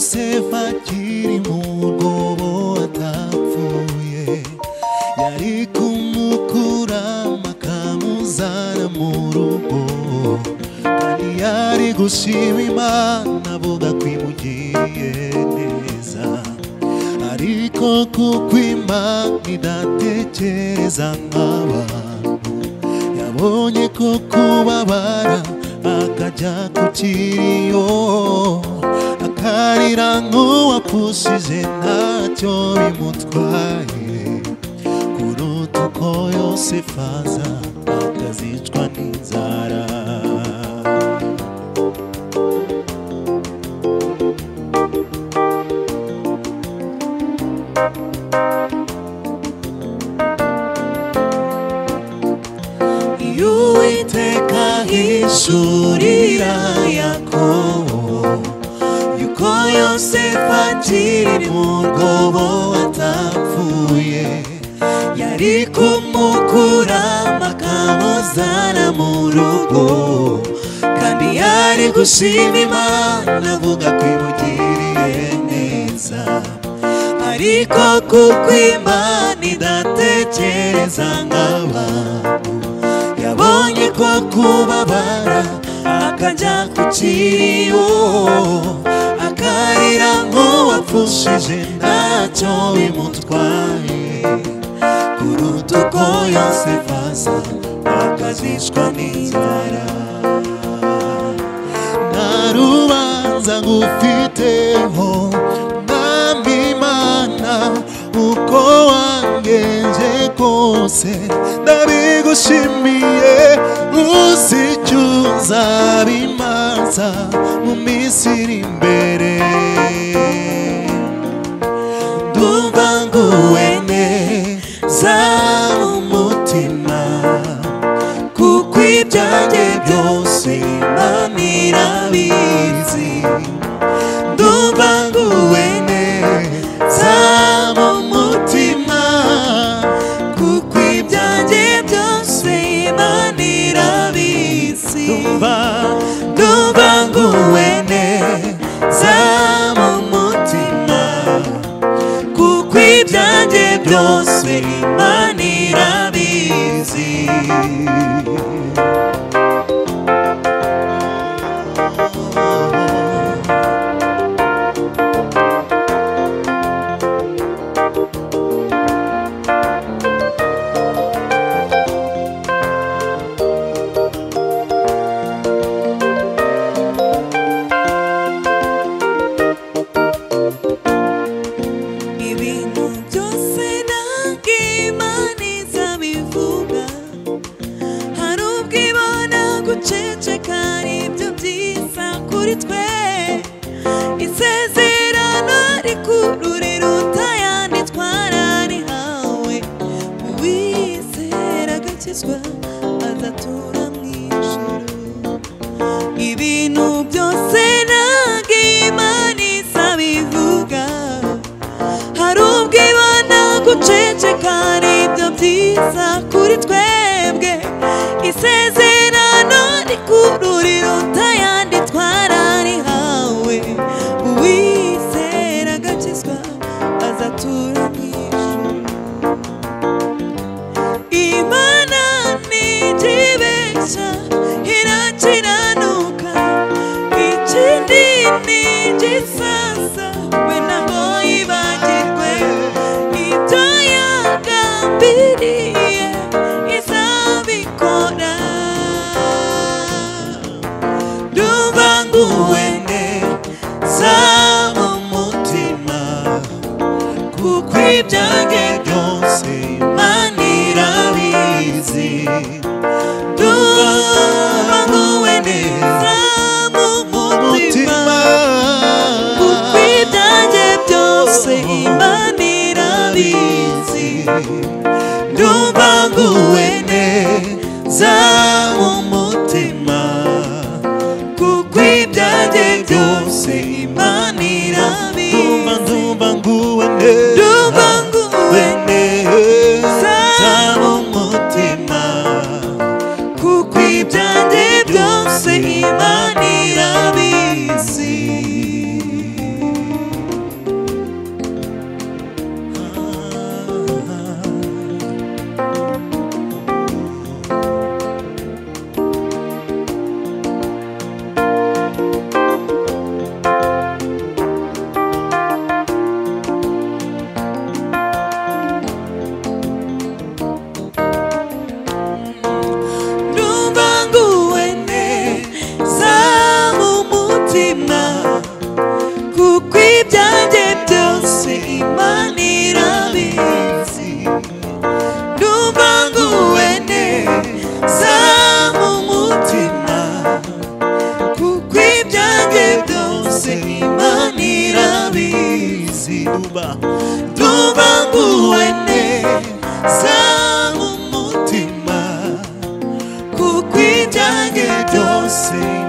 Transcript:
Yosefu akiri mu rwobo atapfuye, yari kumukura akamuzana mu rugo, kandi yari gushima Imana avuga ko imugiriye neza. Ariko kuko Imana idatekereza nk'abantu, yabonye ko kubabara akajya ku kiriyo, akarira nk'uwapfushije ntacyo bimutwaye, kuruta uko Yosefu aza akazicwa n'inzara. Uwiteka ahishurira Yakobo yuko Yosefu akiri mu rwobo atapfuye, yari kumukura akamuzana mu rugo, kandi yari gushima Imana avuga ko imugiriye neza. Ariko kuko Imana idatekereza nk'abantu, yabonye ko kubabara akajya ku kiriyo, akarira nk'uwapfushije ntacyo bimutwaye, kuruta uko Yosefu aza akazicwa n'inzara. Nta rubanza ngufiteho mwami Imana, uko wangenje kose ndabigushimiye, uzi icyo uzabimaza mu minsi iri imbere. Ndumva nguwe neza mu mutima, kuko ibyanjye byose Imana irabizi. Ndumva nguwe neza mu mutima, kuko ibyanjye byose Imana irabizi. Ndumva nguwe neza mu mutima, kuko ibyanjye byose Imana irabizi. Ibintu byose ntabwo Imana izabivuga, hari ubwo ibona guceceka ari byo byiza kuri twebwe. Isezerano rikuru riruta ayandi twararihawe, uwizera agakizwa azatura mu ijuru. Imana ntigibeshya irakiranuka, ikindi ntigisaza we ntabwo yibagirwe, ibyo yagambiriye izabikora. Ndumva nguwe neza mu mutima, kuko ibyanjye byose Imana irabizi. Ndumva nguwe neza mu mutima, kuko ibyanjye byose Imana irabizi. Ndumva nguwe neza mu mutima, kuko ibyanjye byose Imana irabizi. Ndumva nguwe neza mu mutima, kuko ibyanjye byose Imana irabizi. Imana irabizi ndumva nguwe neza mu mutima kuko ibyanjye byose Imana irabizi ndumva nguwe neza mu mutima kuko ibyanjye byose